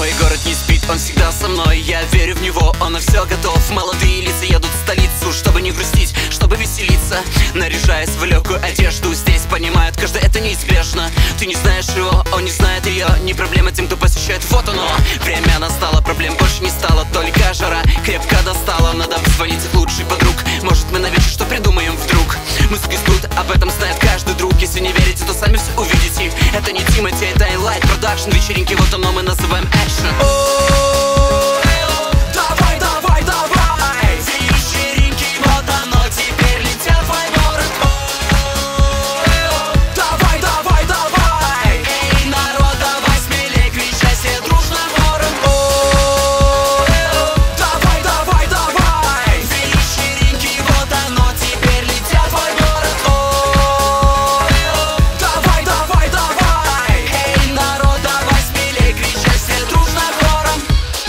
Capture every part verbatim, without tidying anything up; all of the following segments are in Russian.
Мой город не спит, он всегда со мной. Я верю в него, он на все готов. Молодые лица едут в столицу, чтобы не грустить, чтобы веселиться. Наряжаясь в легкую одежду, здесь понимают, каждый это неизбежно. Ты не знаешь его, он не знает ее. Не проблема тем, кто посещает, вот оно. Время настало, проблем больше не стало. Только жара крепко достала. Надо позвонить от лучших подруг. Может, мы на вечер что придумаем вдруг. Музыка тут, об этом знает каждый друг. Если не верите, то сами все увидите. Это не Тимати, это Enlight Production. Вечеринки, вот оно мы называем экшен. Давай, давай, давай, вечеринки, вот оно, теперь летят в твой город. Давай, давай, давай, эй, народ, давай смелей, кричай все дружно хором. Давай, давай, давай, вечеринки, вот оно, теперь летят в твой город. Давай, давай, давай, эй, народ, давай смелей, кричай все дружно хором.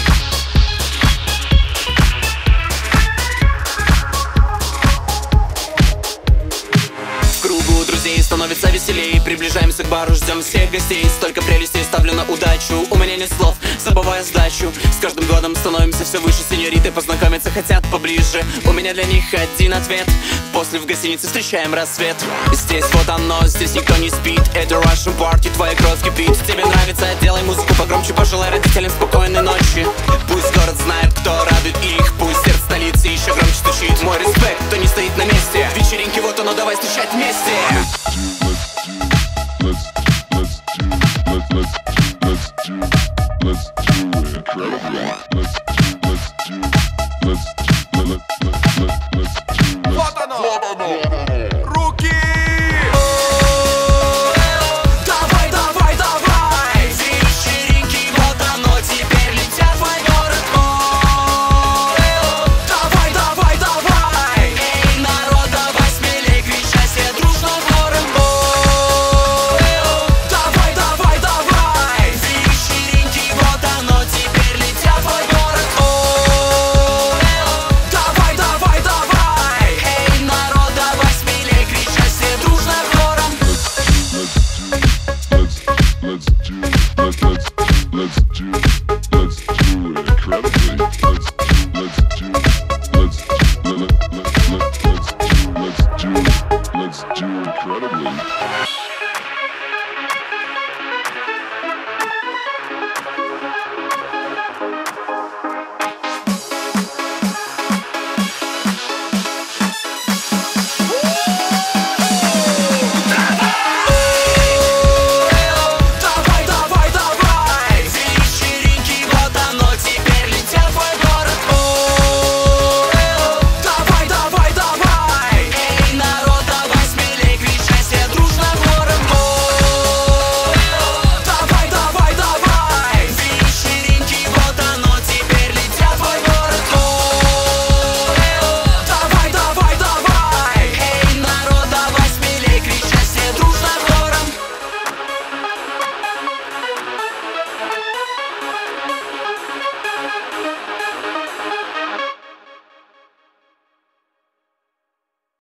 В кругу друзей становится веселей. Приближаемся к бару, ждем всех гостей. Столько прелестей ставлю на удачу. У меня нет слов, забываю сдачу. С каждым годом становимся все выше. Сеньориты познакомиться хотят поближе. У меня для них один ответ. После в гостинице встречаем рассвет. Здесь вот оно, здесь никто не спит. Это Russian Party, твоя кровь кипит. Тебе нравится, делай музыку погромче. Пожелай родителям спокойной ночи. Пусть город знает, кто радует их. Пусть сердце столицы еще громче стучит. Мой респект, кто не стоит на месте. Вечеринки, вот оно, давай встречать вместе. Вот оно! Руки! Давай, давай, давай, вечеринки, вот оно, теперь летят в твой город. Давай, давай, давай, эй, народ, давай смелей, кричай все дружно хором. Давай, давай, давай, вечеринки, вот оно, теперь летят в твой город. Давай, давай, давай, эй, народ, давай смелей, кричай все дружно хором. Let's do, let's, let's do, let's, let's, let's do.